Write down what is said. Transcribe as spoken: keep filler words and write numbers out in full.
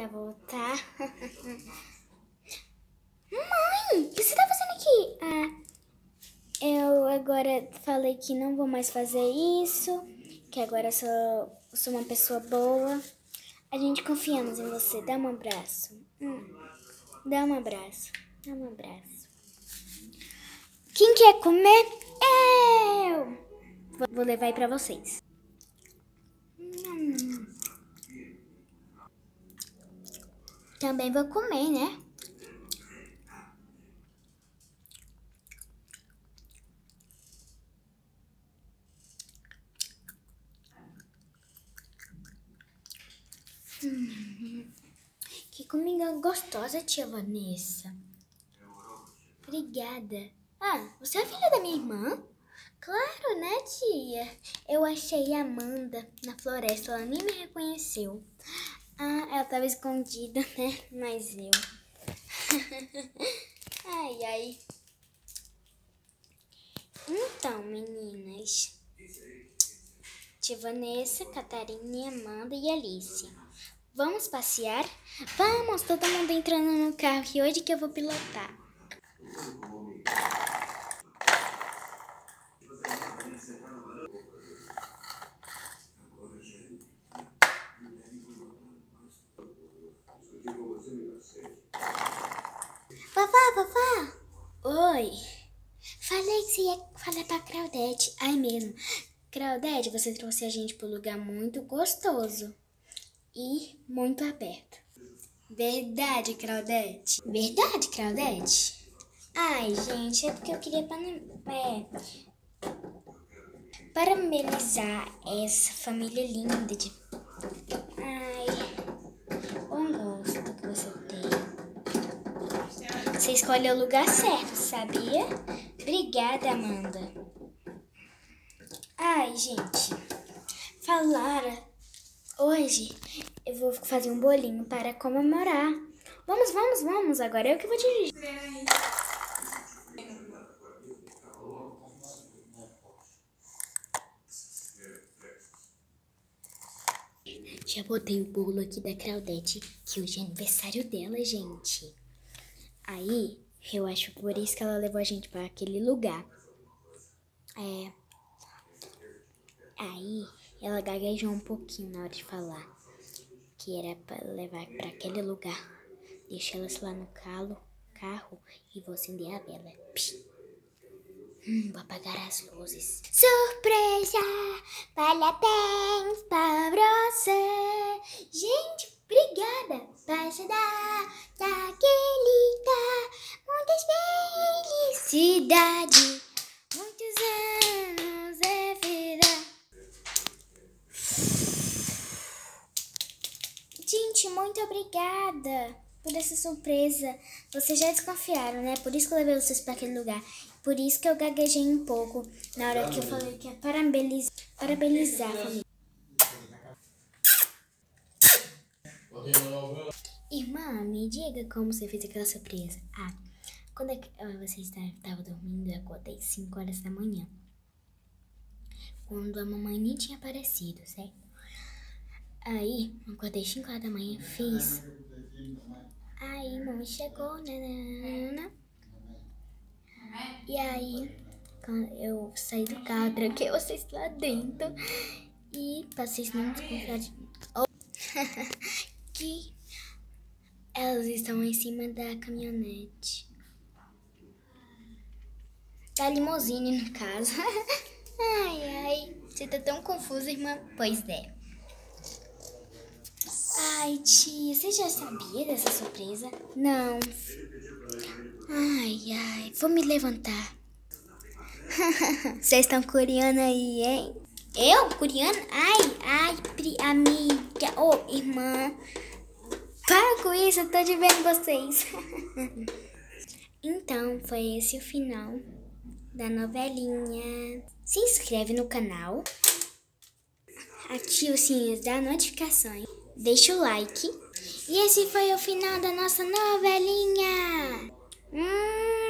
voltar. Mãe, o que você tá fazendo aqui? Ah, eu agora falei que não vou mais fazer isso, que agora eu sou, sou uma pessoa boa. A gente confiamos em você. Dá um abraço. Hum, dá um abraço. Dá um abraço. Quem quer comer? Eu! Vou levar aí pra vocês. Hum. Também vou comer, né? Hum. Que comida gostosa, tia Vanessa. Obrigada. Ah, você é filha da minha irmã? Claro, né, tia? Eu achei a Amanda na floresta, ela nem me reconheceu. Ah, ela tava escondida, né? Mas eu. Ai, ai. Então, meninas. Tia Vanessa, Catarina, Amanda e Alice. Vamos passear? Vamos, todo mundo entrando no carro e hoje que eu vou pilotar. Vovó, vovó! Oi! Falei que você ia falar pra Claudete. Ai mesmo. Claudete, você trouxe a gente para um lugar muito gostoso e muito aberto. Verdade, Claudete? Verdade, Claudete? Ai, gente, é porque eu queria é, parabenizar essa família linda de... Ai, bom gosto que você tem. Você escolheu o lugar certo, sabia? Obrigada, Amanda. Ai, gente, falaram, hoje eu vou fazer um bolinho para comemorar. Vamos, vamos, vamos, agora eu que vou dirigir. Já botei o bolo aqui da Claudete, que hoje é aniversário dela, gente. Aí, eu acho por isso que ela levou a gente para aquele lugar. É... Aí, ela gaguejou um pouquinho na hora de falar que era para levar para aquele lugar. Deixa elas lá no calo, carro e vou acender a vela. Psh. Hum, vou apagar as luzes. Surpresa! Parabéns pra você! Gente, obrigada! Pra te dar daquele tá muitas felicidades, muitos anos de vida. Gente, muito obrigada por essa surpresa. Vocês já desconfiaram, né? Por isso que eu levei vocês para aquele lugar. Por isso que eu gaguejei um pouco na hora que eu falei que é parabenizar, parabenizar a família. Irmã, me diga como você fez aquela surpresa. Ah, quando você estava dormindo, eu acordei cinco horas da manhã. Quando a mamãe nem tinha aparecido, certo? Aí, eu acordei cinco horas da manhã, fiz. Aí, mamãe chegou, nanana. E aí, eu saí do carro, tranquei vocês lá dentro e passei não desconfiar de oh. que elas estão em cima da caminhonete. Da limusine, no caso. Ai, ai, você tá tão confusa, irmã? Pois é. Ai, tia, você já sabia dessa surpresa? Não. Ai, ai, vou me levantar. Vocês estão curiando aí, hein? Eu? Curiando? Ai, ai, amiga. Ô, oh, irmã. Para com isso, eu tô de vendo vocês. Então, foi esse o final da novelinha. Se inscreve no canal. Ativa o sininho das notificações. Deixa o like. E esse foi o final da nossa novelinha. Hum.